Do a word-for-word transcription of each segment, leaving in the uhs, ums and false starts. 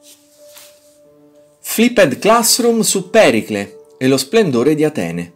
Flipped Classroom su Pericle e lo splendore di Atene.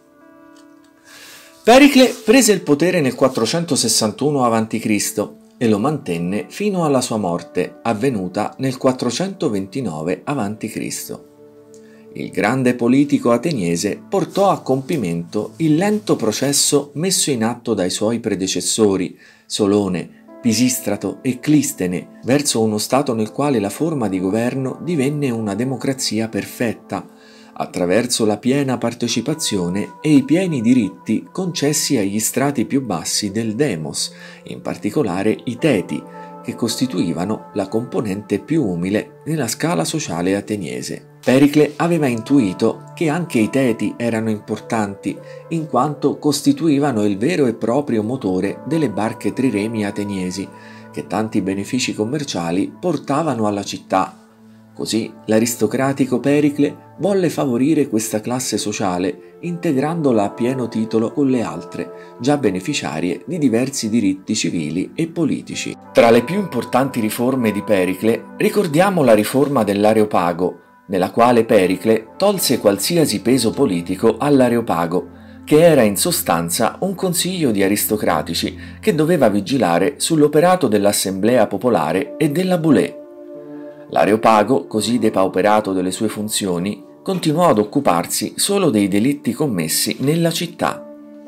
Pericle prese il potere nel quattrocentosessantuno avanti Cristo e lo mantenne fino alla sua morte, avvenuta nel quattrocentoventinove avanti Cristo Il grande politico ateniese portò a compimento il lento processo messo in atto dai suoi predecessori, Solone, Pisistrato e Clistene, verso uno stato nel quale la forma di governo divenne una democrazia perfetta, attraverso la piena partecipazione e i pieni diritti concessi agli strati più bassi del demos, in particolare i teti, che costituivano la componente più umile nella scala sociale ateniese. Pericle aveva intuito che anche i teti erano importanti, in quanto costituivano il vero e proprio motore delle barche triremi ateniesi, che tanti benefici commerciali portavano alla città. Così l'aristocratico Pericle volle favorire questa classe sociale, integrandola a pieno titolo con le altre, già beneficiarie di diversi diritti civili e politici. Tra le più importanti riforme di Pericle ricordiamo la riforma dell'Areopago, nella quale Pericle tolse qualsiasi peso politico all'Areopago, che era in sostanza un consiglio di aristocratici che doveva vigilare sull'operato dell'assemblea popolare e della boulé. L'Areopago, così depauperato delle sue funzioni, continuò ad occuparsi solo dei delitti commessi nella città.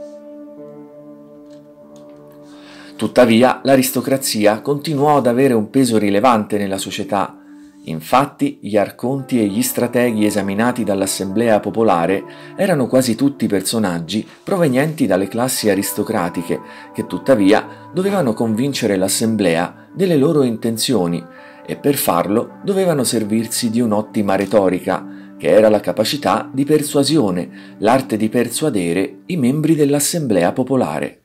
Tuttavia, l'aristocrazia continuò ad avere un peso rilevante nella società. Infatti, gli arconti e gli strateghi esaminati dall'assemblea popolare erano quasi tutti personaggi provenienti dalle classi aristocratiche, che tuttavia dovevano convincere l'assemblea delle loro intenzioni, e per farlo dovevano servirsi di un'ottima retorica, che era la capacità di persuasione, l'arte di persuadere i membri dell'assemblea popolare.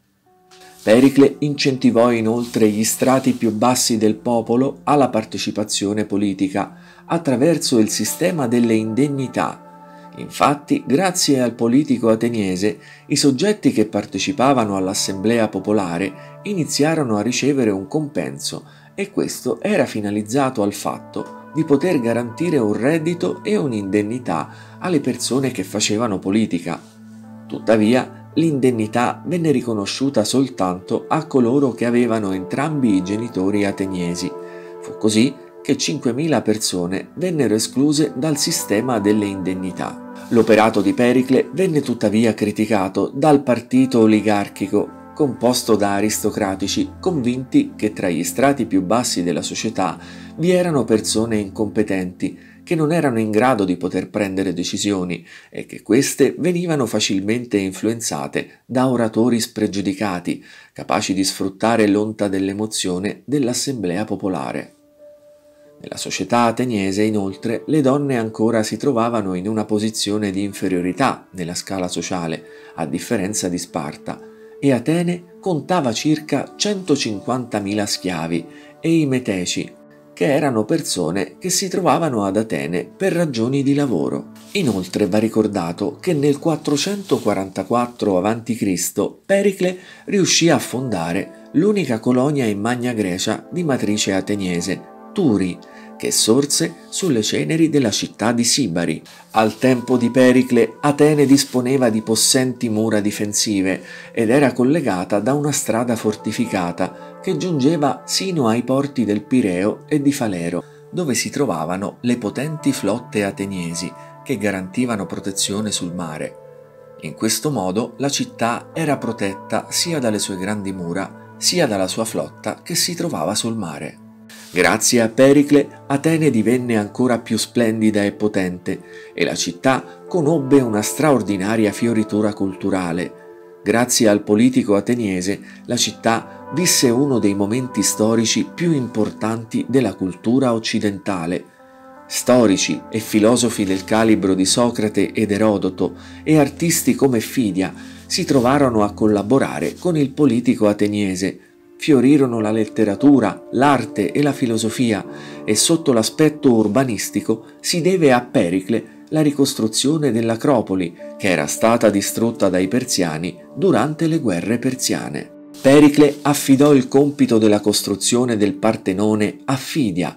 Pericle incentivò inoltre gli strati più bassi del popolo alla partecipazione politica attraverso il sistema delle indennità. Infatti, grazie al politico ateniese, i soggetti che partecipavano all'assemblea popolare iniziarono a ricevere un compenso, e questo era finalizzato al fatto di poter garantire un reddito e un'indennità alle persone che facevano politica. Tuttavia, l'indennità venne riconosciuta soltanto a coloro che avevano entrambi i genitori ateniesi. Fu così che cinquemila persone vennero escluse dal sistema delle indennità. L'operato di Pericle venne tuttavia criticato dal partito oligarchico, composto da aristocratici convinti che tra gli strati più bassi della società vi erano persone incompetenti che non erano in grado di poter prendere decisioni e che queste venivano facilmente influenzate da oratori spregiudicati, capaci di sfruttare l'onta dell'emozione dell'assemblea popolare. Nella società ateniese, inoltre, le donne ancora si trovavano in una posizione di inferiorità nella scala sociale, a differenza di Sparta, e Atene contava circa centocinquantamila schiavi e i meteci, che erano persone che si trovavano ad Atene per ragioni di lavoro. Inoltre va ricordato che nel quattrocentoquarantaquattro avanti Cristo Pericle riuscì a fondare l'unica colonia in Magna Grecia di matrice ateniese, Turi, che sorse sulle ceneri della città di Sibari. Al tempo di Pericle, Atene disponeva di possenti mura difensive ed era collegata da una strada fortificata che giungeva sino ai porti del Pireo e di Falero, dove si trovavano le potenti flotte ateniesi che garantivano protezione sul mare. In questo modo la città era protetta sia dalle sue grandi mura, sia dalla sua flotta che si trovava sul mare. Grazie a Pericle, Atene divenne ancora più splendida e potente e la città conobbe una straordinaria fioritura culturale. Grazie al politico ateniese, la città visse uno dei momenti storici più importanti della cultura occidentale. Storici e filosofi del calibro di Socrate ed Erodoto e artisti come Fidia si trovarono a collaborare con il politico ateniese. Fiorirono la letteratura, l'arte e la filosofia e sotto l'aspetto urbanistico si deve a Pericle la ricostruzione dell'Acropoli, che era stata distrutta dai persiani durante le guerre persiane. Pericle affidò il compito della costruzione del Partenone a Fidia.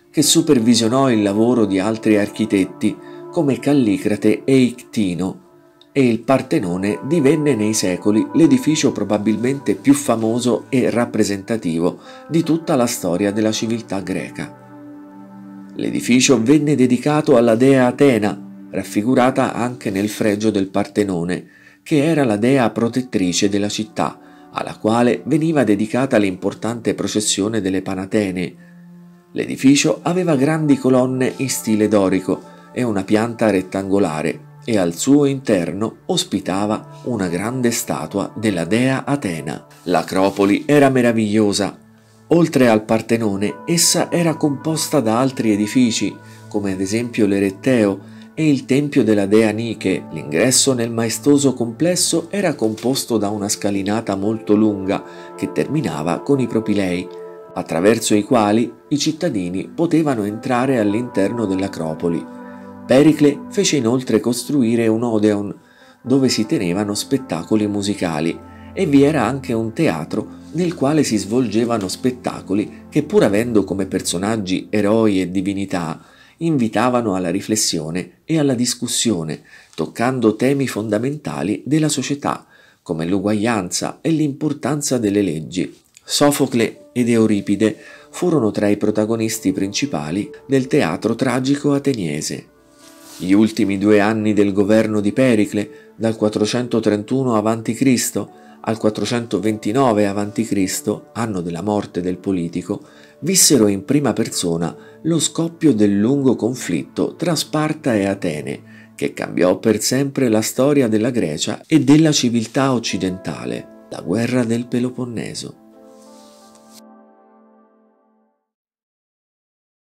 che supervisionò il lavoro di altri architetti come Callicrate e Ictino, e il Partenone divenne nei secoli l'edificio probabilmente più famoso e rappresentativo di tutta la storia della civiltà greca. L'edificio venne dedicato alla dea Atena, raffigurata anche nel fregio del Partenone, che era la dea protettrice della città, alla quale veniva dedicata l'importante processione delle Panatene. L'edificio aveva grandi colonne in stile dorico e una pianta rettangolare, e al suo interno ospitava una grande statua della dea Atena. L'Acropoli era meravigliosa. Oltre al Partenone, essa era composta da altri edifici, come ad esempio l'Eretteo e il tempio della dea Nike. L'ingresso nel maestoso complesso era composto da una scalinata molto lunga che terminava con i propilei, attraverso i quali i cittadini potevano entrare all'interno dell'Acropoli. Pericle fece inoltre costruire un Odeon, dove si tenevano spettacoli musicali, e vi era anche un teatro nel quale si svolgevano spettacoli che, pur avendo come personaggi eroi e divinità, invitavano alla riflessione e alla discussione, toccando temi fondamentali della società, come l'uguaglianza e l'importanza delle leggi. Sofocle ed Euripide furono tra i protagonisti principali del teatro tragico ateniese. Gli ultimi due anni del governo di Pericle, dal quattrocentotrentuno avanti Cristo al quattrocentoventinove avanti Cristo, anno della morte del politico, vissero in prima persona lo scoppio del lungo conflitto tra Sparta e Atene, che cambiò per sempre la storia della Grecia e della civiltà occidentale, la guerra del Peloponneso.